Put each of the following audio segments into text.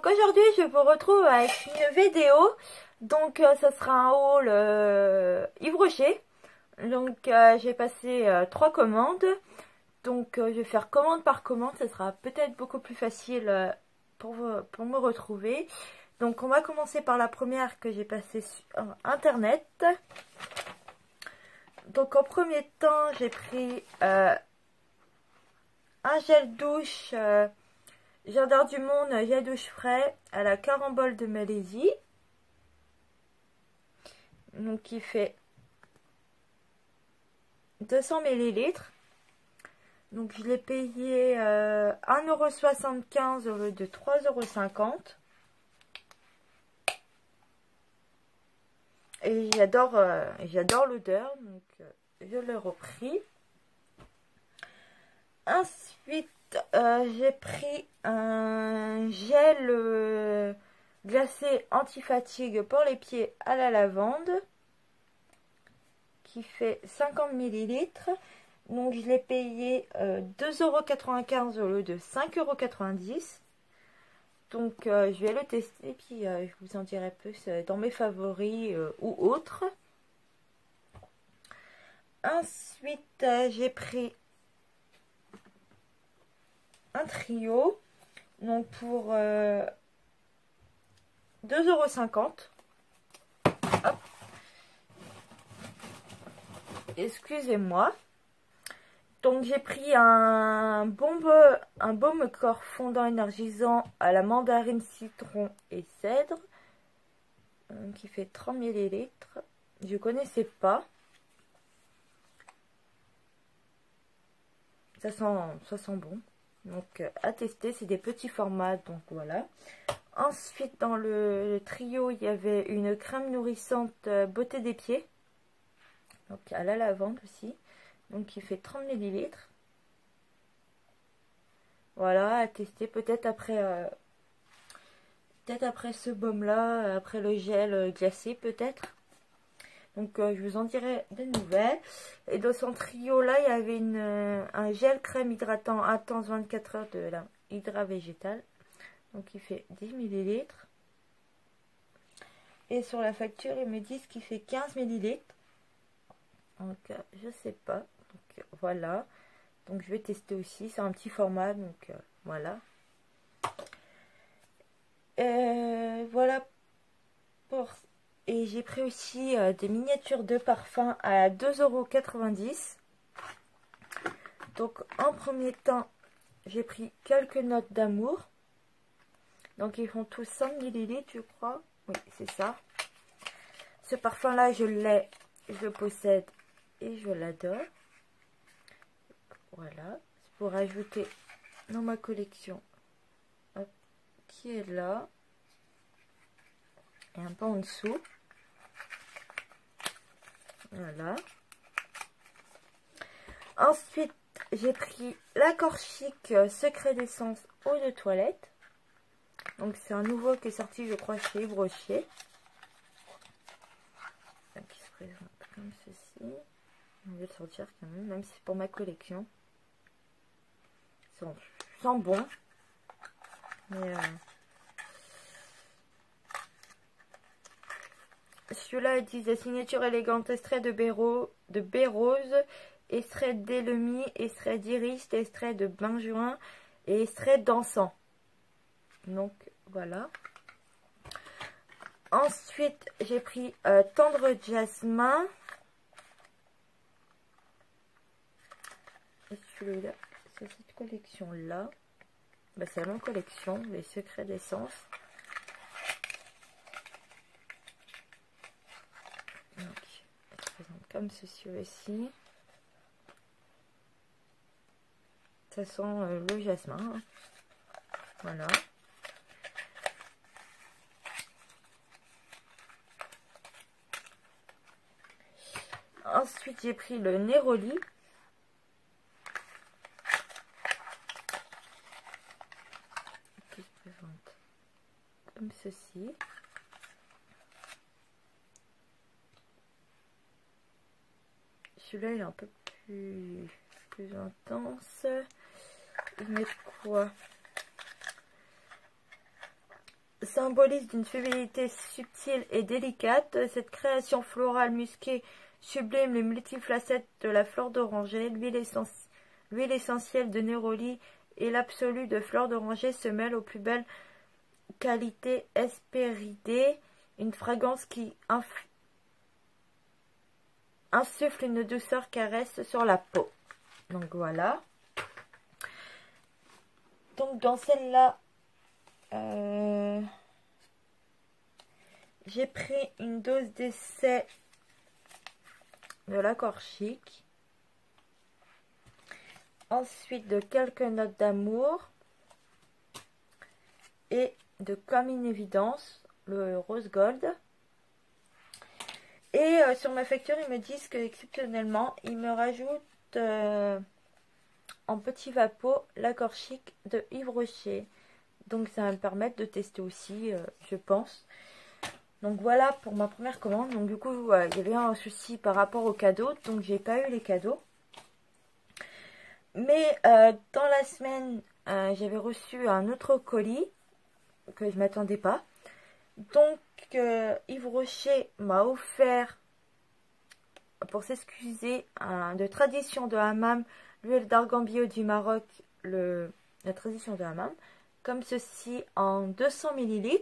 Donc aujourd'hui je vous retrouve avec une vidéo. Donc ça sera un haul Yves Rocher. Donc j'ai passé 3 commandes. Donc je vais faire commande par commande. Ça sera peut-être beaucoup plus facile pour me retrouver. Donc on va commencer par la première que j'ai passée sur internet. Donc en premier temps j'ai pris un gel douche Jardin du Monde gel douche frais à la carambole de Malaisie. Donc qui fait 200 ml. Donc je l'ai payé 1,75 € au lieu de 3,50 €. Et j'adore l'odeur, donc je l'ai repris. Ensuite, j'ai pris un gel glacé anti-fatigue pour les pieds à la lavande qui fait 50 ml. Donc je l'ai payé 2,95 € au lieu de 5,90 €. Donc je vais le tester et puis je vous en dirai plus dans mes favoris ou autres. Ensuite j'ai pris un trio, donc pour 2,50 €. Hop. Excusez-moi. Donc j'ai pris un baume corps fondant énergisant à la mandarine, citron et cèdre qui fait 30 ml. Je connaissais pas. Ça sent bon. Donc à tester, c'est des petits formats, donc voilà. Ensuite dans le trio, il y avait une crème nourrissante beauté des pieds. Donc à la lavande aussi. Donc qui fait 30 ml. Voilà, à tester peut-être après ce baume là, après le gel glacé peut-être. Donc je vous en dirai des nouvelles. Et dans son trio là, il y avait un gel crème hydratant intense 24 heures de la Hydra Végétal. Donc il fait 10 ml. Et sur la facture, ils me disent qu'il fait 15 ml. Donc je sais pas. Donc voilà. Donc je vais tester aussi. C'est un petit format. Donc voilà. Voilà pour... Et j'ai pris aussi des miniatures de parfum à 2,90 €. Donc en premier temps, j'ai pris quelques notes d'amour. Donc ils font tous 100 ml je crois. Oui, c'est ça. Ce parfum là, je le possède et je l'adore. Voilà, c'est pour ajouter dans ma collection. Hop, qui est là. Et un peu en dessous. Voilà. Ensuite, j'ai pris l'accord chic secret d'essence eau de toilette. Donc c'est un nouveau qui est sorti, je crois, chez Yves Rocher. Qui se présente comme ceci. On va le sortir quand même si c'est pour ma collection. Ça sent bon. Mais celui-là, ils disent la signature élégante, extrait de baie rose, extrait d'Elemi, extrait d'iris, extrait de benjoin et extrait d'encens. Donc voilà. Ensuite, j'ai pris tendre jasmin. Et celui-là, c'est cette collection-là. Bah, c'est la même collection, les secrets d'essence. Donc, elle se présente comme ceci aussi. Ça sent le jasmin. Voilà. Ensuite, j'ai pris le Neroli. Qui se présente comme ceci. Celui-là, il est un peu plus intense. Ils mettent quoi? symbolise d'une subtilité subtile et délicate. Cette création florale musquée sublime les multifacettes de la fleur d'oranger. L'huile essentielle de néroli et l'absolu de fleur d'oranger se mêlent aux plus belles qualités hespéridées. Une fragrance qui insuffle une douceur caresse sur la peau. Donc voilà. Donc dans celle-là, j'ai pris une dose d'essai de l'accord chic. Ensuite de quelques notes d'amour. Et de Comme une évidence, le rose gold. Et sur ma facture, ils me disent que exceptionnellement, ils me rajoutent en petit vapeau l'accord chic de Yves Rocher. Donc ça va me permettre de tester aussi, je pense. Donc voilà pour ma première commande. Donc du coup, il y avait un souci par rapport aux cadeaux. Donc j'ai pas eu les cadeaux. Mais dans la semaine, j'avais reçu un autre colis que je m'attendais pas. Donc Yves Rocher m'a offert, pour s'excuser, de tradition de hammam, l'huile d'argan bio du Maroc, la tradition de hammam, comme ceci en 200 ml.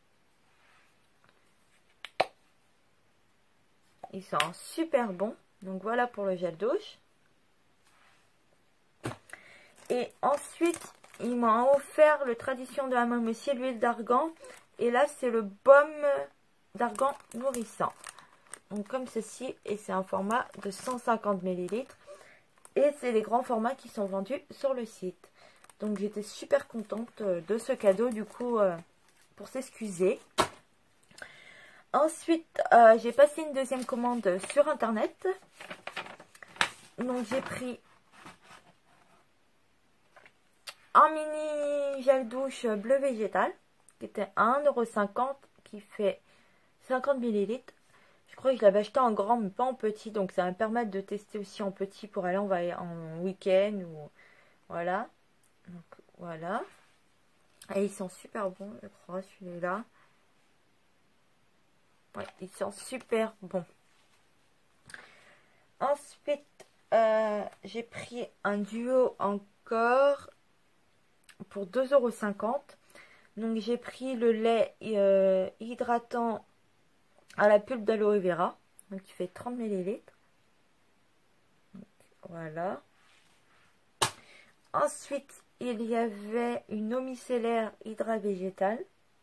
Ils sont super bons. Donc voilà pour le gel douche. Et ensuite, il m'a offert le tradition de hammam aussi, l'huile d'argan. Et là, c'est le baume d'argan nourrissant. Donc comme ceci, et c'est un format de 150 ml. Et c'est les grands formats qui sont vendus sur le site. Donc j'étais super contente de ce cadeau, du coup, pour s'excuser. Ensuite, j'ai passé une deuxième commande sur internet. Donc j'ai pris un mini gel douche bleu végétal qui était à 1,50 €, qui fait 50 ml. Je crois que je l'avais acheté en grand mais pas en petit, donc ça va me permettre de tester aussi en petit pour aller en week-end ou voilà. Donc voilà. Et ils sont super bons, je crois, celui-là. Ouais, ils sont super bons. Ensuite, j'ai pris un duo encore pour 2,50 €. Donc j'ai pris le lait hydratant à la pulpe d'aloe vera. Donc il fait 30 ml. Voilà. Ensuite, il y avait une eau micellaire hydra végétale.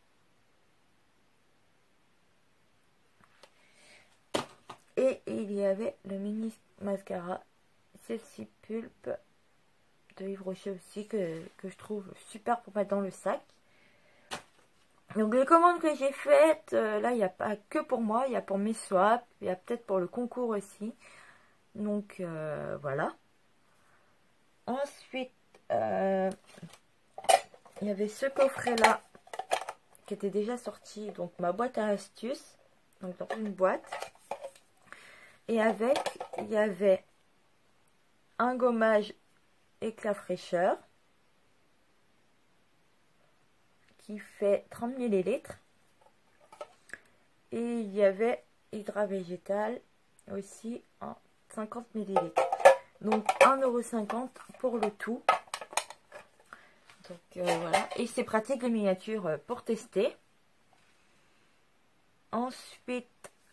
Et il y avait le mini mascara Celle-ci pulpe de Yves Rocher aussi, que je trouve super pour mettre dans le sac. Donc les commandes que j'ai faites, là il n'y a pas que pour moi, il y a pour mes swaps, il y a peut-être pour le concours aussi. Donc voilà. Ensuite, il y avait ce coffret là qui était déjà sorti, donc ma boîte à astuces, donc dans une boîte. Et avec, il y avait un gommage éclat fraîcheur qui fait 30 ml. Et il y avait hydra végétal aussi en 50 ml. Donc 1,50 € pour le tout. Donc voilà. Et c'est pratique les miniatures pour tester. Ensuite,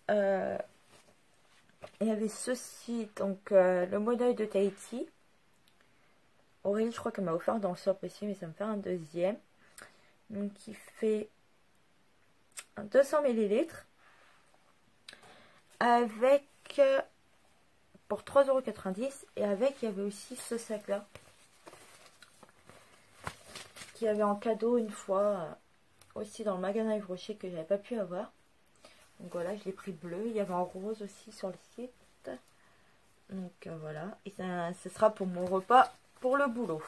il y avait ceci, donc le modèle de Tahiti. Aurélie, je crois qu'elle m'a offert dans le shop aussi, mais ça me fait un deuxième. Donc il fait 200 ml. Avec, pour 3,90 €. Et avec, il y avait aussi ce sac là. Qui avait en cadeau une fois, aussi dans le magasin Yves Rocher, que j'avais pas pu avoir. Donc voilà, je l'ai pris bleu. Il y avait en rose aussi sur le site. Donc voilà. Et ça, ce sera pour mon repas pour le boulot.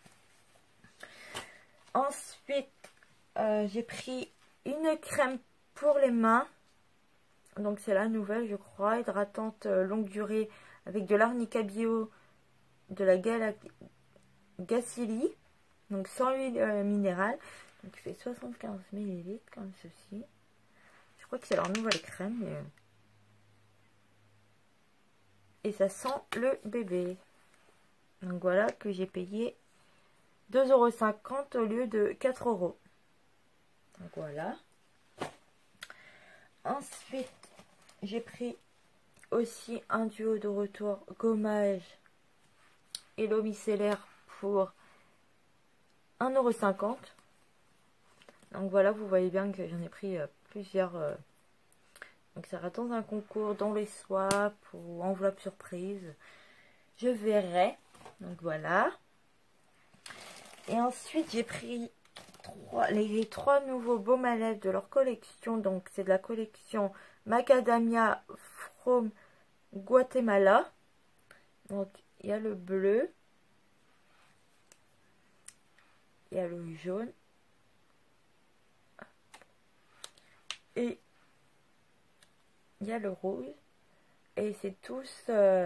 Ensuite, j'ai pris une crème pour les mains. Donc c'est la nouvelle, je crois. Hydratante longue durée avec de l'arnica bio de la Gacilly. Donc sans huile minérale. Donc il fait 75 ml comme ceci. Je crois que c'est leur nouvelle crème. Mais... Et ça sent le bébé. Donc voilà que j'ai payé 2,50 € au lieu de 4 €. Donc voilà. Ensuite, j'ai pris aussi un duo de retour gommage et l'eau micellaire pour 1,50 €. Donc voilà, vous voyez bien que j'en ai pris plusieurs. Donc ça va dans un concours, dans les swaps ou enveloppe surprise. Je verrai. Donc voilà. Et ensuite, j'ai pris les 3 nouveaux baumes à lèvres de leur collection. Donc c'est de la collection Macadamia from Guatemala. Donc il y a le bleu. Il y a le jaune. Et il y a le rouge. Et c'est tous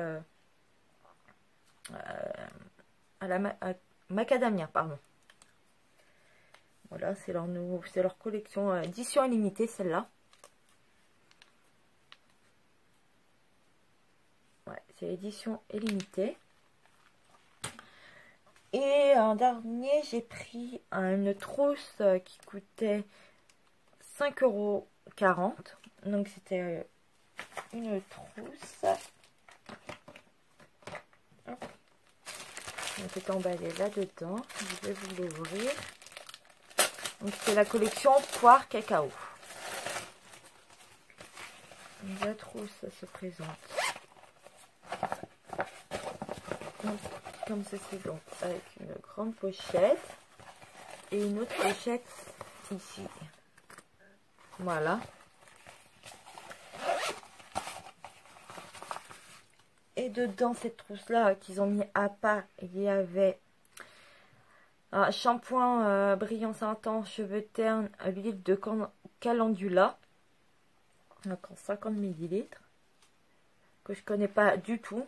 à la macadamia, pardon. Voilà, c'est leur collection édition illimitée, celle-là. Ouais, c'est édition illimitée. Et en dernier, j'ai pris une trousse qui coûtait 5,40 €. Donc c'était une trousse. Hop. Donc c'est emballé là-dedans. Je vais vous l'ouvrir. Donc c'est la collection poire cacao. La trousse, ça se présente. Donc, comme ceci, donc avec une grande pochette et une autre pochette ici. Voilà. Et dedans cette trousse là qu'ils ont mis à part, il y avait un shampoing brillance intense, cheveux ternes, l'huile de calendula, donc en 50 ml, que je connais pas du tout.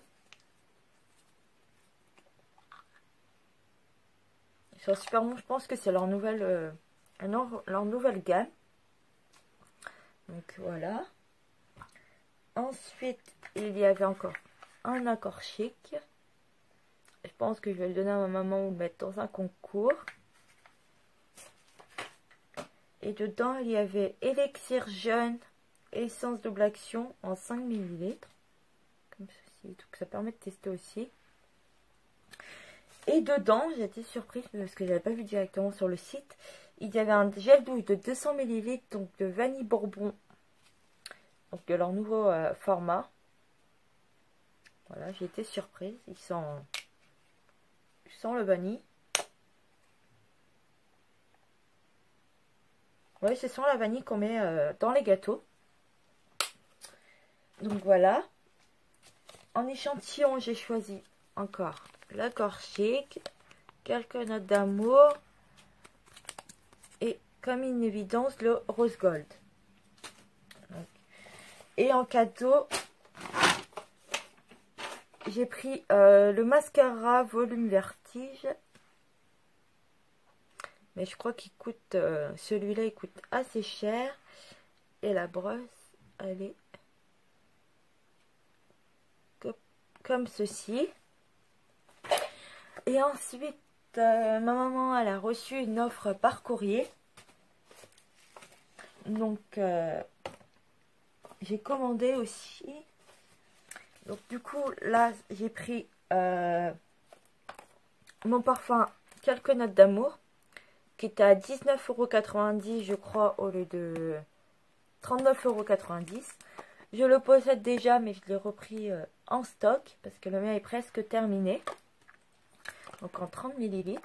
Ils sont super bons, je pense que c'est leur nouvelle gamme. Donc voilà. Ensuite, il y avait encore un accord chic. Je pense que je vais le donner à ma maman ou le mettre dans un concours. Et dedans, il y avait élixir jeune, essence double action en 5 ml. Comme ceci. Donc ça permet de tester aussi. Et dedans, j'ai été surprise parce que je n'avais pas vu directement sur le site. Il y avait un gel douche de 200 ml, donc de vanille bourbon. Donc de leur nouveau format. Voilà, j'ai été surprise. Il sent le vanille. Oui, ce sent la vanille qu'on met dans les gâteaux. Donc voilà. En échantillon, j'ai choisi encore l'accord chic, quelques notes d'amour et comme une évidence le rose gold. Donc, et en cadeau, j'ai pris le mascara volume vertige. Mais je crois qu'il coûte, celui-là il coûte assez cher. Et la brosse, elle est comme ceci. Et ensuite, ma maman, elle a reçu une offre par courrier. Donc, j'ai commandé aussi. Donc, du coup, là, j'ai pris mon parfum Quelques notes d'amour, qui était à 19,90 € je crois, au lieu de 39,90 €. Je le possède déjà, mais je l'ai repris en stock, parce que le mien est presque terminé. Donc en 30 ml.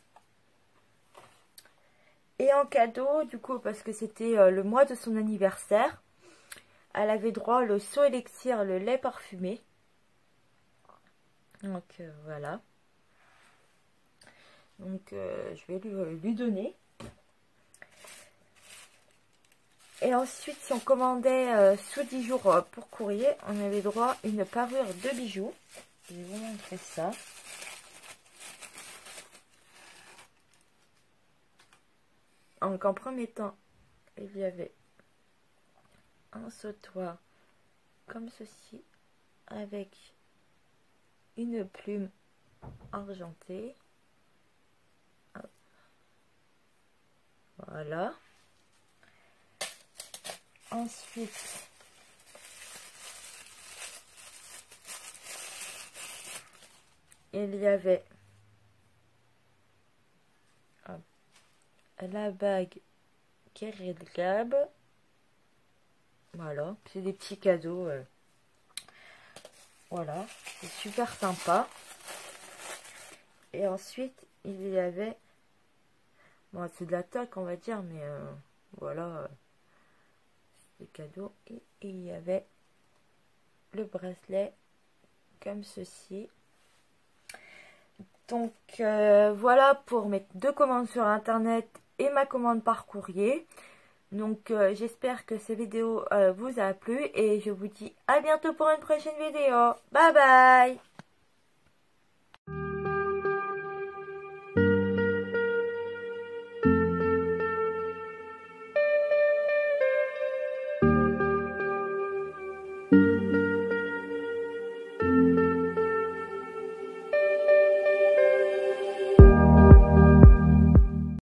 Et en cadeau, du coup, parce que c'était le mois de son anniversaire, elle avait droit au saut élixir, le lait parfumé. Donc voilà. Donc je vais lui donner. Et ensuite, si on commandait sous 10 jours pour courrier, on avait droit à une parure de bijoux. Je vais vous montrer ça. Donc en premier temps, il y avait un sautoir comme ceci avec une plume argentée. Hop. Voilà. Ensuite, il y avait la bague Kerry Gab. Voilà, c'est des petits cadeaux. Voilà, c'est super sympa. Et ensuite, il y avait... Bon, c'est de la toque, on va dire, mais voilà, c'est des cadeaux. Et il y avait le bracelet comme ceci. Donc, voilà pour mes 2 commandes sur Internet et ma commande par courrier. Donc, j'espère que cette vidéo vous a plu et je vous dis à bientôt pour une prochaine vidéo. Bye bye!